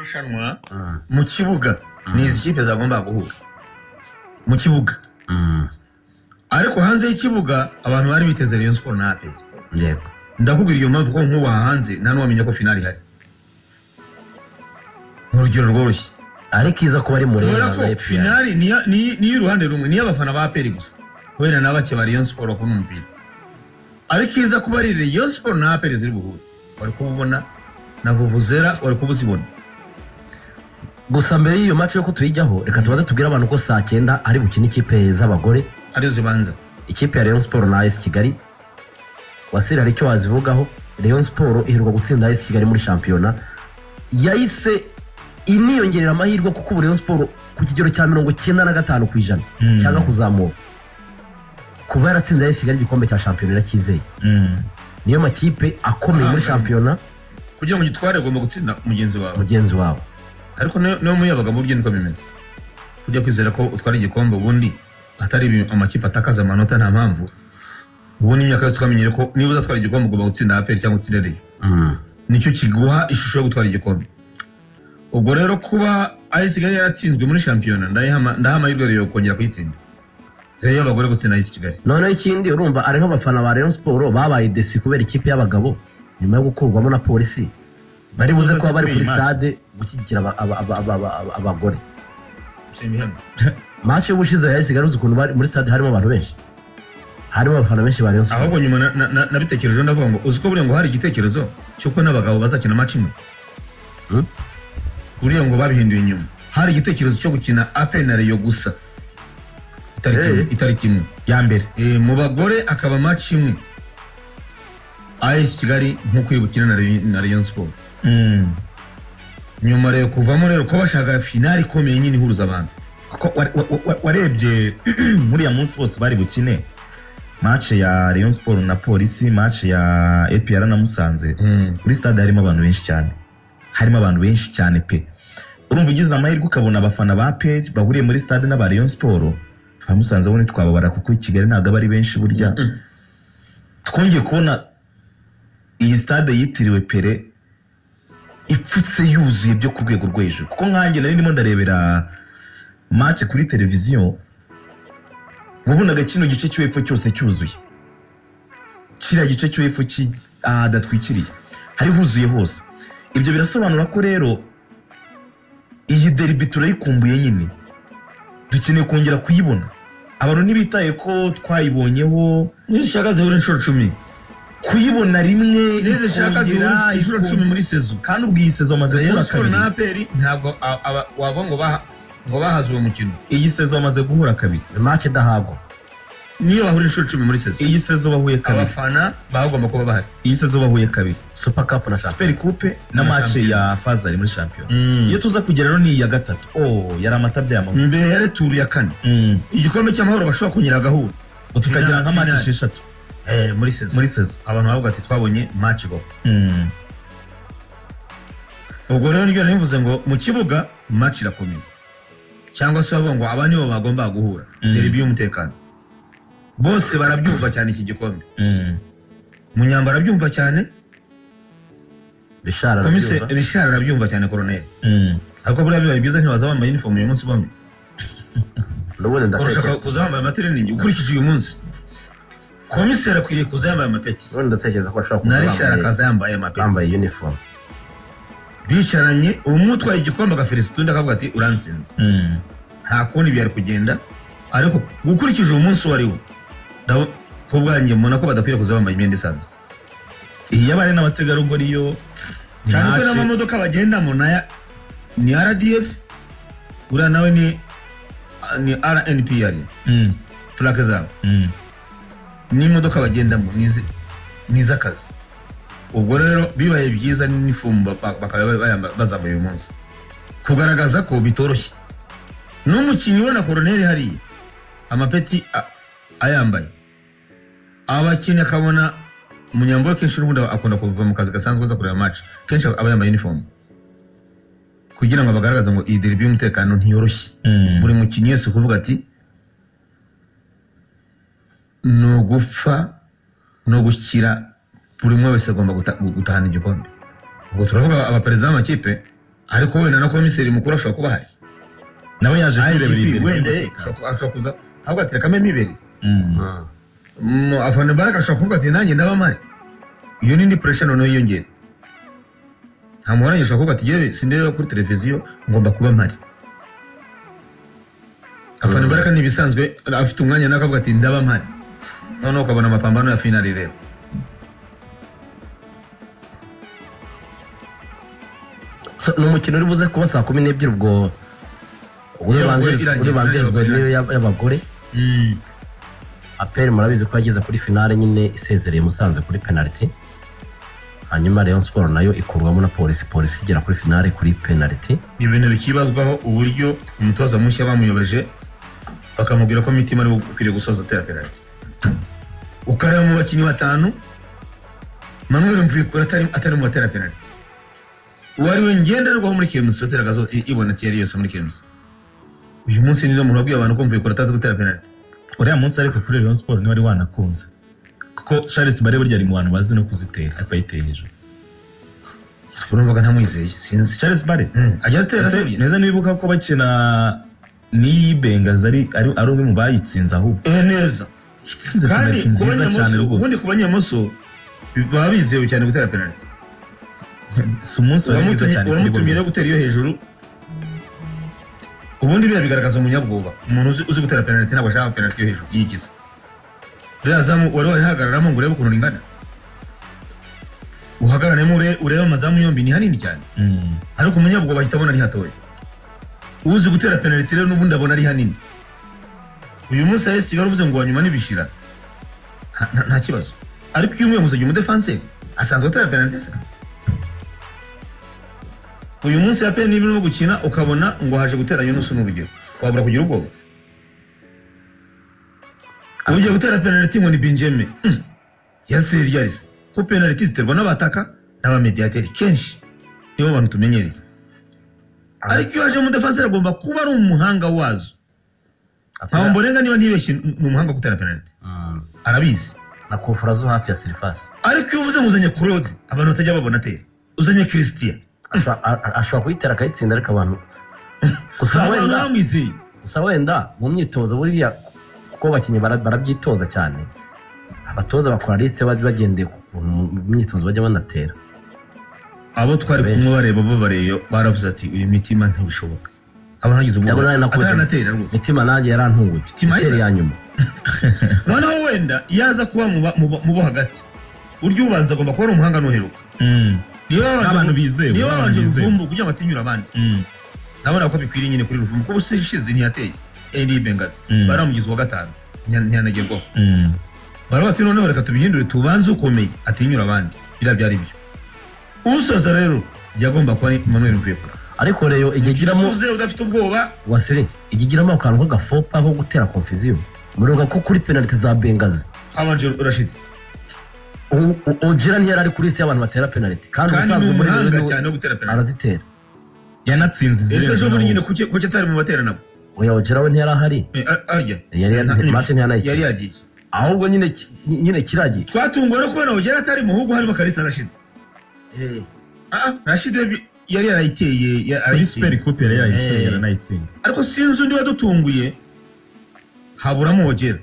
marushanwa mu kibuga ni izi kipe zagomba guhura mu kibuga ariko hanze y'ikibuga abantu bari biteze Rayon Sport na APR yego ndakubwira iyo mpamvu ko nkuba hanze nta n'uwamenya ko finali hari urugero rworoshye ariko iza kuba ari kubera ko finali ni y'uruhande rumwe ni y'abafana ba APR gusa kubera n'abake ba Rayon Sport bakunda umupira ariko iza kuba ari Rayon Sport na APR ziri buhure wari kububona na vuvuzera wari kubuzibona gusa mbere y'iyo match yo ko tuyijyaho reka tubaze tubwira abantu ko saa 9 ari bukina ikipe z'abagore arizo zibanza ikipe ya Rayon Sport na AS Kigali wasira hari cyo wazivugaho Rayon Sport iheruka gutsinda AS Kigali muri shampiyona yahise iniyongerera amahirwe kuko Rayon Sport ku kigero cya 95% cyangwa kuzamuka kuba yaratsinda AS Kigali igikombe cya shampiyona irakizeye niyo makipe akomeye muri shampiyona kugira ngo gitware agomba gutsinda mugenzi wawe ariko no muyabaga mu buryo niko bimeze kujya kwizera ko utwara igikombe ubundi atari amakipe atakaza amanota nta mpamvu ubundi imyaka yose twamenyere ko niba uzatwara igikombe ugomba gutsinda APR cyangwa utsirereye nicyo kiguha ishusho yo gutwara igikombe ubwo rero kuba AS Kigali yaratsinzwe muri shampiyona ndaha amahirwe yo kongera kuyitsinda rero abagore gutsinda AS Kigali none ikindi urumva ari nk'abafana ba Rayon Sport babaye desi kubera ikipe y'abagabo nyuma yo gukurwamo na polisi bari buze kuba bari kuri stade gushyigikira abagore match y'ubushize AS Kigali ukuntu bari muri stade harimo abantu benshi harimo abafana benshi ba Rayon Sport ahubwo nyuma nabitekereje ndavuga ngo uzi ko buriya ngo hari igitekerezo cyuko n'abagabo bazakina match imwe buriya ngo babihinduye inyuma hari igitekerezo cyo gukina APR na Rayon gusa itariki imwe ya mbere mu bagore akaba match imwe AS Kigali nkuko yibukina na Rayon Sport nyuma rero kuvamo rero ko bashaka finali ikomeye nyine ihuruza abantu warebye muri ya munsi bose bari bukine match ya Rayon Sport na Polisi match ya APR na Musanze kuri stade harimo abantu benshi cyane pe urumva ugize amahirwe ukabona abafana ba APR bahuriye muri stade n'aba Rayon Sport amusanze bone twababara kuko i Kigali ntabwo bari benshi burya twongeye kubona iyi stade yitiriwe Pere ipfutse yuzuye byo ku rwego rwo hejuru kuko nkanjye nari ndimo ndarebera match kuri televiziyo mubonaga kino gice cy'epfo cyose cyuzuye kiriya gice cy'epfo adatwikiriye hari huzuye hose ibyo birasobanura ko rero iyi derby turayikumbuye nyine dukeneye kongera kuyibona abantu ntibitaye ko twayibonyeho nishagaze uri inshuro 10 kuyibona rimwe neze shaka inshuro 10 muri sezo kandi ubwiye sezo amaze guhura kabiri na APR ntabwo wava ngo bahaze uwo mukino iyi sezo amaze guhura kabiri match dahago niyo bahura inshuro 10 muri sezo iyi sezo bahuye kabiri abafana bagomba kuba bahari iyi sezo bahuye kabiri Super Cup na Super Coupe na match ya Fazari muri champion iyo tuza kugera no ni ya gatatu yari amatabya y'amahoro imbere ya retour ya kane igikombe cy'amahoro bashobora kunyira gahura tukagira nka match 6 muri sezo abantu bavuga ati twabonye match go ubwo rero niryo nivuze ngo mu kibuga match irakomeye cyangwa se bavuga ngo aba nibo bagomba guhura derby y'umutekano bose barabyumva cyane iki gikombe munyambara byumva cyane Bishara arabyumva cyane Colonel ariko buriya bibaye byiza ntibaza bambaye uniform uyu munsi bombi n'ubundi ndatekereza kuzambaye amatereningi ukurikije uyu munsi komiseri akwiriye kuzambaye amapeti n'ubundi ndatekereza ko ashobora kuba Bishara akaza yambaye amapeti yambaye uniform bicaranye umutwaye igikombe agaferesita undi akavuga ati urantsinze nta kundi byari kugenda ariko gukurikije uyu munsi wari wo kubwanjye mbona ko badakwiriye kuza bambaye imyenda isanzwe iyi yabari n'abategarugori yo cyane ko n'amamodoka bagendamo ni RDF uriya nawe ni RNPR plaque zabo n'imodoka bagendamo ni iz'akazi ubwo rero bibaye byiza n'inifomu bakaba bazambaye uyu munsi kugaragaza ko bitoroshye n'umukinnyi ubona Colonel hariya amapeti ayambaye abakinnyi akabona umunyambo kenshi n'ubundi akunda kuva mu kazi gasanzwe aza kureba match kenshi aba yambaye uniform kugira ngo bagaragaze ngo iyi derby y'umutekano ntiyoroshye buri mukinnyi wese kuvuga ati no gupfa no gushyira buri umwe wese agomba gutahana igikombe ubwo turavuga abaperezida b'amakipe ariko wenda na komiseri mukuru ashobora kuba hari nawe yaje kwirebera imbere wenda ashobora kuza ahubwo ati reka meme ibere afana Baraka ashobora kuvuga ati nanjye ndaba mpari iyo n'indi pressure noneho yiyongera nta muhoranye ashobora kuvuga ati yewe sindeba kuri televiziyo ngomba kuba mpari afana Baraka nibisanzwe afite umwanya nakavuga ati ndaba mpari noneho ukabona amapambano ya finale rero ni umukino uri buze kuba saa 12 ubwo ubanjirizwa niyo y'abagore aperi murabizi ko yageze kuri finale nyine isezereye Musanze kuri penalty hanyuma Rayon Sport nayo ikurwamo na polisi igera kuri finale kuri penalty ni ibintu bikibazwaho uburyo umutoza mushya bamuyobeje bakamubwira ko Mitima ari ukwiriye gusoza atera penalty ukareba mu bakinnyi batanu Manuel Mvuyekure atari mu batera penalty wari we ngenderwaho muri KMC bateraga zo ibona tiyari yose muri KMC uyu munsi nizo muntu wabwiye abantu ko Mvuyekure atazi gutera penalty uriya munsi ariko kuri Rayon Sport ni wari wanakunze kuko Charles Bare burya ari mu bantu bazi no kuzitera akayiteye hejuru urumvaga ntamwizeye sinzi Charles Bare ajya atera neza nibuka ko bakina ni Bengazi ari umwe mu bayitsinze ahubwo neza kandi kubanya cyane rwose ubundi kubanya moso baba bizewe cyane gutera penalty si umunsi wagize cyane uramutumira gutera iyo hejuru ubundi biba bigaragaza umunyabwoba umuntu uzi gutera penalty ntabwo ashaka penalty yo hejuru yigize rero azamu wari wahagararamo ngo urebe ukuntu ringana uhagararemo urebe amazamu yombi ni hanini cyane ariko umunyabwoba ahita abona ari hatoya uzi gutera penalty rero n'ubundi abona ari hanini uyu munsi ahese baravuze ngo wanyuma nibishira nta kibazo ariko iyo umwe muzajya umudefanseri asanzwe atera penalty se uyu munsi ya pe niba urimo gukina ukabona ngo haje gutera Yunus n'urugero wabura kugira ubwoba ugiye gutera penalty ngo ni Benjamin yaseri yarise ko penalty ziterwa n'abataka n'abamediateri kenshi nibo bantu tumenyereye ariko iyo haje mu defenseur agomba kuba ari umuhanga wazo ntaho mborenga niba ntibeshye ni umuhanga gutera penalty arabizi na kufura zo hafi ya surface ariko iyo uvuze muzanye Claude abantu batajya babona atera uzanye Christian ashobora kuyitera akayitsinda ariko abantu gusa wenda mu myitozo buriya kuko abakinnyi barabyitoza cyane abatoza bakora liste bagendeye ku myitozo bajya banatera abo twari kumwe bareba bo bareyo baravuze ati uyu Mitima ntibishoboka abantu hagize atera rwose Mitima nanjye yarantunguye itera ya nyuma noneho wenda yaza kuba mu bo hagati uryo ubanza agomba kuba ari umuhanga n'uheruka abantu bizewe niyo babanje Ruvumbu kugira ngo atinyura abandi nabona ko bikwiriye nyine kuri Ruvumbu ko busishize ntiyateye Eli Bengazi baramugize wa gatanu ntiyanagerwaho barabati noneho reka tubihindure tubanze ukomeye atinyura abandi byari byo usoza rero yagomba kuba Manuel Mvuyekure ariko rero igigiramo udafite ubwoba wasiri igigiramo akantu k'agafopa ko gutera confusion muruga ko kuri penalty za Bengazi abanje Rashid Ojera ntiyari ari kuri liste y'abantu batera penalty kandi usanzwe muri rero arazitera yanatsinze ejo muri nyine kuki atari mu batera nabo oya Ojera we ntiyari ahari arya match ntiyanayikiye yari yagiye ahubwo nyine kiragiye twatunguwe no kubona Ojera atari mu hugu harimo Kalisa Rashid Rashid yari yarayiteye ari super coupe yari yarayiteye yaranayitsinda ariko sinzi undi wadutunguye haburamo Ojera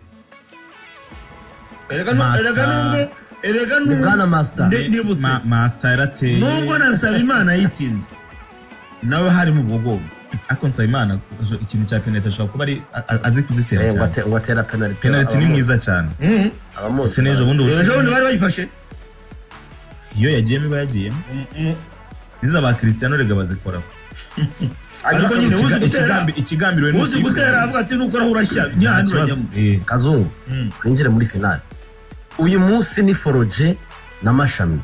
erega ni bwana master yarateye nubwo nasaba Imana yitsinze nawe hari mu bwogogo ako nsaba Imana ikintu cya penalty ashobora kuba ari azi kuzitera cyane ngo atera penalty ni mwiza cyane abamuzi ejo bundi bari bayifashe iyo yagiyemo iba yagiyemo iza ba Cristiano rega bazikoraho ariko nyine ikigambiriwe uzi gutera avuga ati nuko urashya ntihandi urajyamo Kazungu twinjire muri finale uyu munsi ni Foroje na Mashami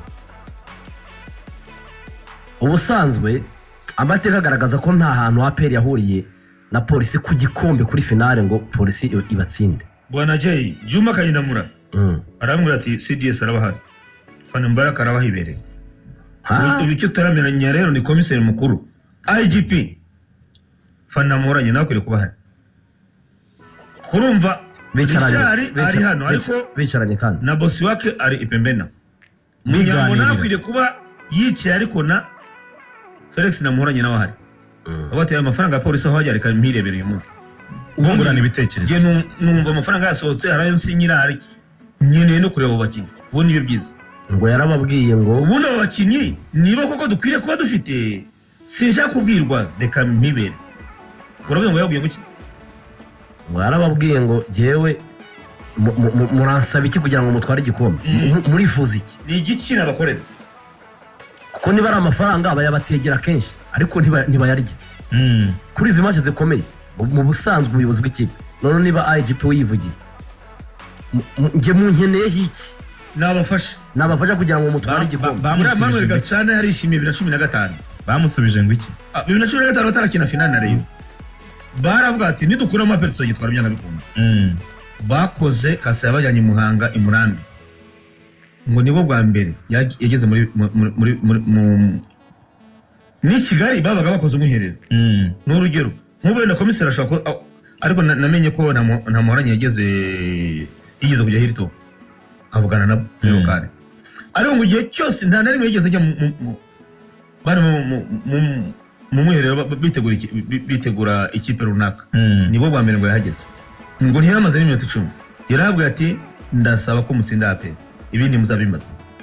ubusanzwe amateka agaragaza ko nta hantu APR yahuriye na polisi ku gikombe kuri finale ngo polisi ibatsinde bwana Jay Juma Kayinamura aramubwira ati CDS arabahari Fana Mbaraka arabahibereye icyo turameranya rero ni komiseri mukuru IGP Fana Muranye nawe kwiriye kuba hari kurumva ari hano ariko bicaranye kandi na bosi wake ari ipembena Munyambo nawe kwiriye kuba yicaye ariko na Felix namuhoranye nawe ahari abateye amafaranga ya polisi aho hajya reka mpirebera uyu munsi ubungurana ibitekerezo je numva amafaranga yasohotse harayo nsinyira hari nkeneye no kureba abo bakinnyi ubu nibyo byiza ngo yarababwiye ngo ubundi abo bakinnyi niba koko dukwiriye kuba dufite sinshaka kubwirwa reka mpibere uravuga ngo yabwiye guki ngo yarababwiye ngo jewe muransaba iki kugira ngo mutware igikombe murifuza iki ni igiki nabakorera kuko niba ari amafaranga bayabategera kenshi ariko ntibayarya kuri izi match zikomeye mu busanzwe ubuyobozi bw'ikipe none niba IGP wivugiye nge munkeneyeho iki nabafasha kugira ngo mutware igikombe Manuel Gasana yarishimiye 2015 bamusubije ngo iki 2015 batarakina finale na Rayon baravuga ati nidukura amaperi tuzagitwara byanga bikunda bakoze kasa yabajyanye Muhanga imurambi ngo nibo bwa mbere yageze muri ni Kigali babaga bakoze umwiherero n'urugero nk'ubu na komiseri ashaka ariko namenye ko nta muhoranye yigeze kujya hirito avugana nabo rero kare ariko ngo igihe cyose nta na rimwe yigeze ajya bari mu mwiherero bitegura ikipe runaka nibo bwa mbere ngo yahageze ngo ntiyamaze n'iminota 10 yarabwiye ati ndasaba ko mutsinda ape ibindi muzabimbaza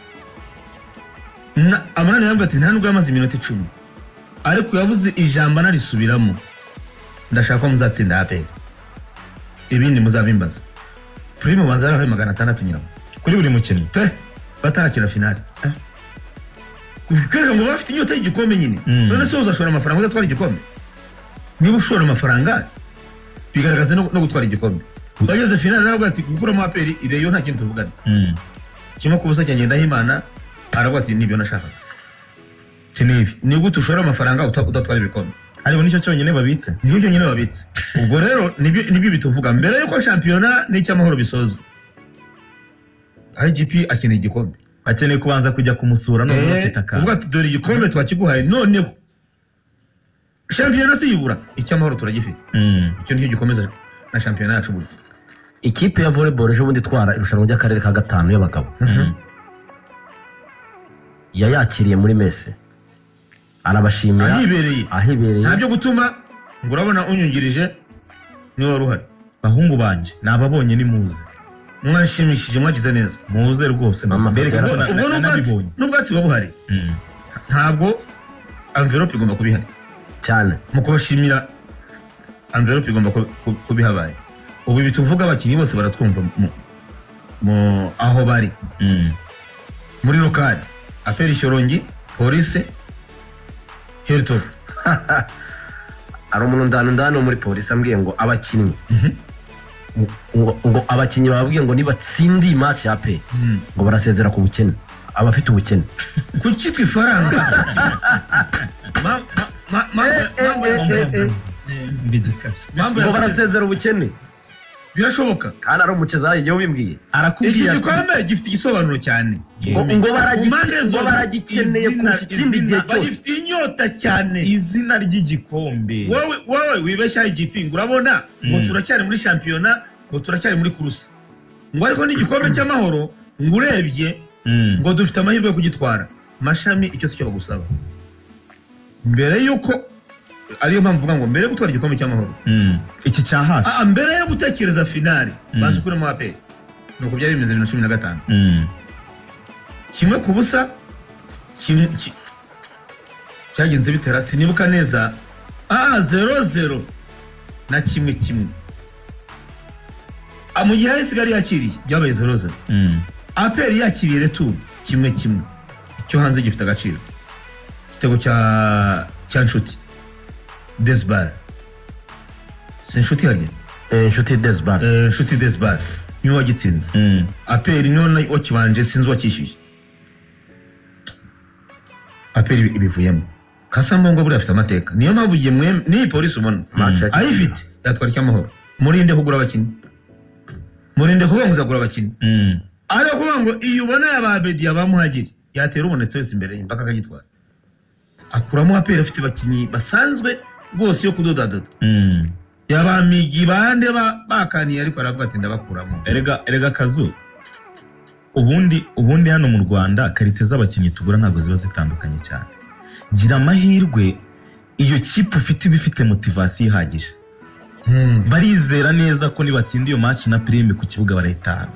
amanani yarabwiye ati nta nubwo yamaze iminota 10 ariko yavuze ijambo narisubiramo ndashaka ko muzatsinda ape ibindi muzabimbaza primo bazara hari 600 nyiraho kuri buri mukinnyi batarakina finale kugira ngo bafite inyota y'igikombe nyine none se uzashora amafaranga uzatwara igikombe niba ushora amafaranga bigaragaza no gutwara igikombe bageze finale naravuga ati gukuramo aperi ireyo nta kintu tuvugana kimwe kubusa cyangenda Imana aravuga ati nibyo nashaka Kinibi ni gute ushora amafaranga udatwara ibikombe aribo nicyo cyonyine babitse ubwo rero nibyo bituvuga mbere yuko shampiyona n'icyamahoro bisozwa IGP akeneye igikombe akeneye kubanza kujya kumusura no gufita ka ubwo dore igikombe twakiguhaye noneho shampiyona tuyibura icyamahoro turagifite icyo nicyo gikomeza na shampiyona yacu buryo ikipe ya volleyball ejo bundi twara irushanwa ry'akarere ka 5 y'abagabo yakiriye muri messe arabashimira ahibereye ntabyo gutuma ngo urabona unyungirije ni wari uhari bahungu banje nababonye ni muze mwashimishije mwagize neza muze rwose mbereka nabibonye n'ubwatsi buhari ntabwo envelope igomba kubihari cyane mu kubashimira envelope igomba kubihabaye ubu bituvuga abakinyi bose baratwumva mu aho bari muri lokali aferi Shorongi police Hilton ari umuntu ndano muri polisi ambwiye ngo abakinyi ngo abakinyi babwiye ngo nibatsindiye match ya pe ngo barasezera ku bukene abafite ubukene kuki twifaranga ngo barasezera ubukene birashoboka kandi ari umukezayi igihe ubimbwiye arakubwiye ati igikombe gifite igisobanuro cyane ngo baragikeneye kurusha ikindi gihe cyose bagifite inyota cyane izina ry'igikombe wowe wibeshya IGP ngo urabona ngo turacyari muri shampiyona ngo turacyari muri kurusi ngo ariko n'igikombe cy'amahoro ngo urebye ngo dufite amahirwe yo kugitwara mashami icyo si cyo bagusaba mbere yuko ariyo mpamvu mvuga ngo mbere yo gutwara igikombe cy'amahoro iki cya hafi mbere yo gutekereza finale banze ukuremo aperi nuko byari bimeze 2015 kimwe ku busa cyagenze bitera sinibuka neza 0-0 na kimwe mu gihe Kigali yakiriye byabaye 0-0 aperi yakiriye retour kimwe icyo hanze gifite agaciro igitego cya nshuti Desbar Inshuti inshuti Desbar niwe wagitsinze aperi niwe wakibanje sinzi wakishyuye aperi ibivuyemo Kasambongo buri afite amateka niyo mpamvu ugiye n'iyi polisi ubona ayifite yatwara icyamahoro murinde kugura abakinnyi murinde kuvuga ngo uzagura abakinnyi ariko kuvuga ngo iyo ubona yababedi yabamuhagiri yatera ubonetse wese imbere y'imbaga akagitwara akuramo aperi afite abakinnyi basanzwe rwose yo kudodadoda yabamigi bande bakaniye ariko aravuga ati ndabakuramo erega kazu ubundi hano mu Rwanda karite z'abakinnyi tugura ntabwo ziba zitandukanye cyane gira amahirwe iyo kipe ufite ibifite motivasiyo ihagije barizera neza ko nibatsinda iyo match na prime ku kibuga barayitanga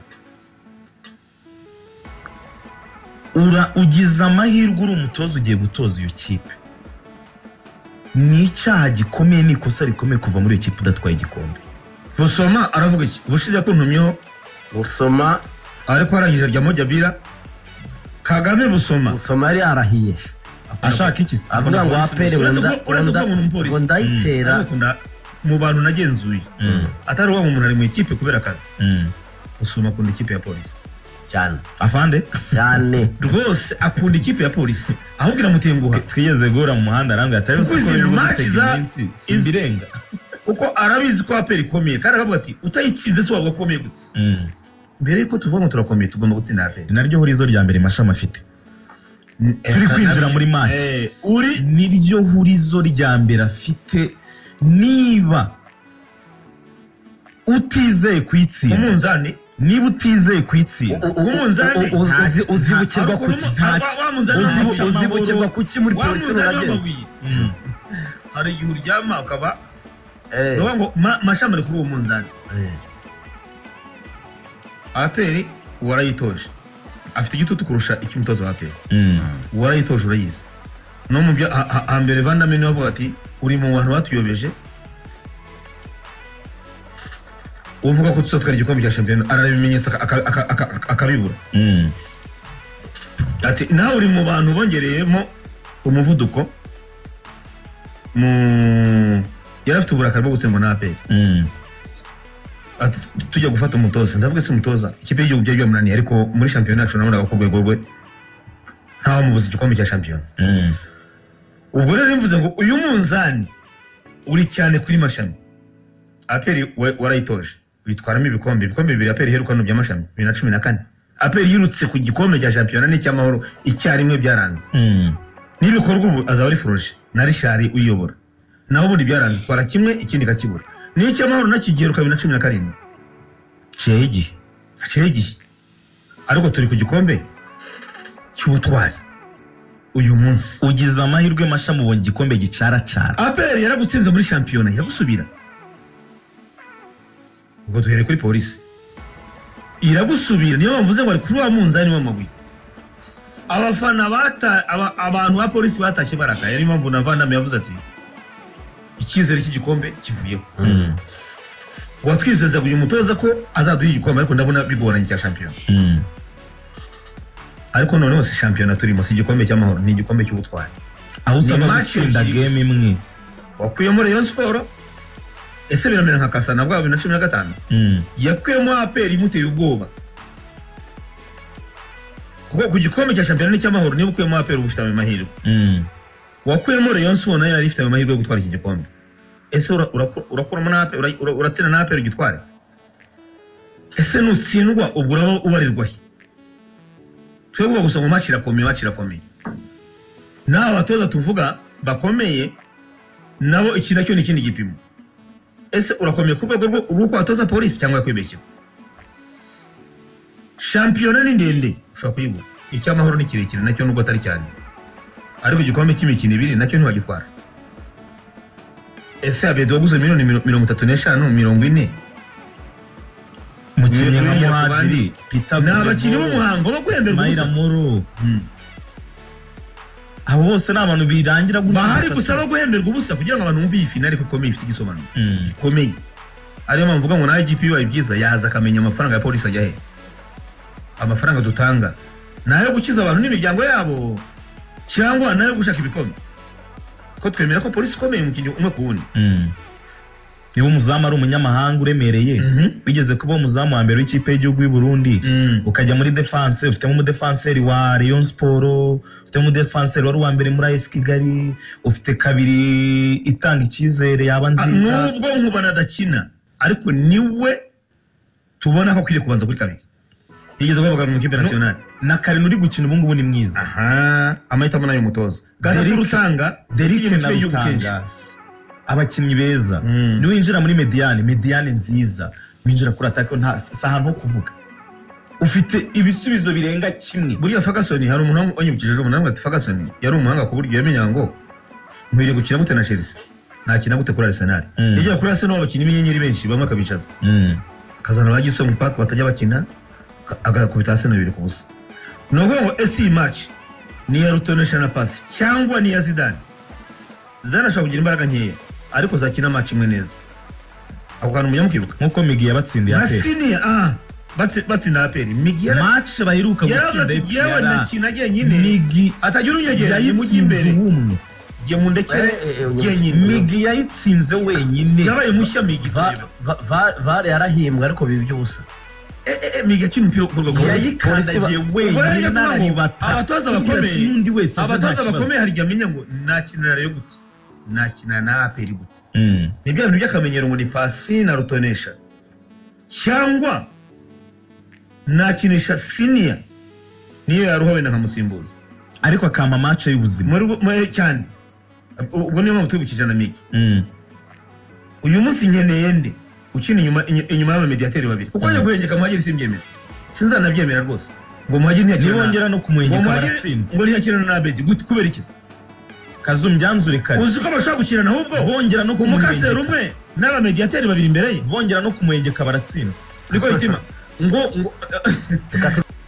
ugize amahirwe uri umutoza ugiye gutoza iyo kipe ni icyaha gikomeye ni ikosa rikomeye kuva muri iyo kipe udatwaye igikombe Busoma aravuga iki ubushize ko ntumyeho Busoma ariko arangije rya Mojabira Kagame Busoma yari arahiye ashaka iki avuga ngo apere ngo ndayitera mu bantu nagenzuye atari uwo umuntu ari mu ikipe kubera akazi Busoma akunda ikipe ya polisi cyane afande cyane rwose akunda ikipe ya polisi ahubwo iramutenguha twigeze guhura mu muhanda arambwira atari simbirenga uko arabizi ko aperi ikomeye kandi aravuga ati utayitsinze se wabwo komeye gute mbere yuko tuvuga ngo turakomeye tugomba gutsinda aperi naryo hurizo rya mbere mashami afite turi kwinjira muri match niryo hurizo rya mbere afite niba utizeye kwitsinda umunzani niba utizeye kwitsinda umunzani uzibukirwa kuki muri polisi baragenda hari igihe uryama ukaba ngo mashami ari kuri uwo munzani aperi warayitoje afite igitutu kurusha icy'umutoza wa aperi warayitoje urayizi no mu byo hambere bandamene bavuga ati uri mu bantu batuyobeje uvuga ko tuzatwara igikombe cya shampiyona arareba ibimenyetso akabibura ati nawe uri mu bantu bongereyemo umuvuduko yari afite uburakari bwo gutsindwa na aperi tujya gufata umutoza ndavuga se umutoza ikipe y'igihugu byari byamunaniye ariko muri shampiyona yacu nabonaga ko urwego rwe ntawe mubuze igikombe cya shampiyona ubwo rero mvuze ngo uyu munzani uri cyane kuri mashami aperi warayitoje witwaramo ibikombe bibiri aperi iherukana by'amashami 2014 aperi yirutse ku gikombe cya shampiyona n'icyamahoro icyarimwe byaranze n'ibikorwa ubu azaba ari Froje na Richard uyobora naho ubundi byaranze twara kimwe ikindi kakibura n'icyamahoro nakigiheruka 2017 cyegiye ariko turi ku gikombe cy'ubutwari uyu munsi ugize amahirwe mashami ubonye igikombe gicaracara aperi yaragutsinze muri shampiyona iragusubira ubwo duhere kuri polisi iragusubira niyo bavuze ngo ari kuri wa munzani w'amabuye abafana abantu ba polisi batashye baraka yari impamvu na Vandame yavuze ati icyizere cy'igikombe kivuyeho watwizeza uyu mutoza ko azaduha igikombe ariko ndabona bigoranye cya shampiyona ariko noneho si shampiyona turimo si igikombe cy'amahoro ni igikombe cy'ubutwari aho usaba gutsinda game imwe wakuyemo Rayon Sport ese biramera nka Kasana bwa 2015 yakuyemo aperi imuteye ubwoba kuko ku gikombe cya shampiyona n'icyamahoro niba ukuyemo aperi ubufite amahirwe wakuyemo Rayon Sport nayo yari ifite amahirwe yo gutwara iki gikombe ese urakuramo na aperi uratsinda na aperi ugitware ese nutsindwa ubwo uraba ubarirwa he twebwe gusa ngo match irakomeye naho abatoza tuvuga bakomeye nabo iki nacyo ni ikindi gipimo ese urakomeye ku rwego rw'uko watoza polisi cyangwa yakwibeshyeho shampiyona ni ndende ushobora kuyibura icyamahoro ni kirekire nacyo nubwo atari cyane ariko igikombe cy'imikino ibiri nacyo ntiwagitwara ese Abedo waguze miliyoni 35 40 mukinnyi nka Muhadjiri n'abakinnyi b'umuhango bo guhemberwa Mayira Muru abo bose ni abantu birangira bahari gusaba guhemberwa ubusa kugira ngo abantu bumve iyi finale ko ikomeye ifite igisobanuro gikomeye ariyo mpamvu mvuga ngo na IGP bibaye byiza yaza akamenya amafaranga ya polisi ajya he amafaranga dutanga nayo gukiza abantu n'imiryango yabo cyangwa nayo gushaka ibikombe ko twemera ko polisi ikomeye mu kintu umwe ku wundi niba umuzamu ari umunyamahanga uremereye bigeze kuba umuzamu wa mbere w'ikipe y'igihugu y'u Burundi ukajya muri defense ufitemo umudefanseri wa Rayon Sport ufitemo umudefanseri wari uwa mbere muri AS Kigali ufite kabiri itanga icyizere yaba nziza nubwo nkubana adakina ariko niwe tubona ko akwiriye kubanza kuri kabiri yigeze kuvuga mu kipe nationale na Karin uri gukina ubu ngubu ni mwiza amahitamo nayo mutoza gatatu rutanga Derrick na Rutanga abakinnyi beza niwinjira muri mediane nziza winjira kuri ataka nta ahantu ho kuvuga ufite ibisubizo birenga kimwe. buriya Ferguson hari umuntu wanyibukije umuntu ati Ferguson yari umuhanga ku buryo yamenya ngo nkwiriye gukina gute na Chelsea ntakina gute kuri Arsenal yagiye kuri Arsenal abakinnyi b'inyenyeri benshi bamwe akabicaza kazana bagisoma Park batajya bakina agakubita Arsenal 2-0 nubwo ngo AC match ni ya rutonesha na pass cyangwa ni ya Zidane ashobora kugira imbaraga nkeya ariko zakina match imwe neza ako kantu mujya nkuko Migi yabatsindiye Akayabo batsinda aperi Migi match baheruka gutsinda yewe nakina nyine Migi atagira unyegera yimujye imbere ye mundekere yenyine Migi yayitsinze wenyine yabaye mushya Migi vare yarahimbwa ariko bibi by'ubusa Migi akina umupira kurwa yayikandagiye wenyine nararibata abatoza bakomeye hari amenya ngo nakinira yo gute nakina na aperi gute nibyo bintu by'akamenyero ngo ni pasi na rutonesha cyangwa nakinisha senior niyo yaruhowe na nkamusimbuza ariko akama match y'ubuzima cyane ubwo niyo mpamvu tubikije na Migi uyu munsi nkeneye nde ukina inyuma y'abamediateri babiri kuko njye guhengeka muhagiri simbyemera sinzanabyemera rwose ngo muhagiri ntiyakina nibongera no kumuhengeka baratsinda ngo ntiyakina na Abedi gute kubera iki Kazum byanzure kare uzi ko bashaka gukina ahubwo bongera no kumukasera umwe n'abamediateri babiri imbere ye bongera no kumuhengeka baratsinda niko yitima ngo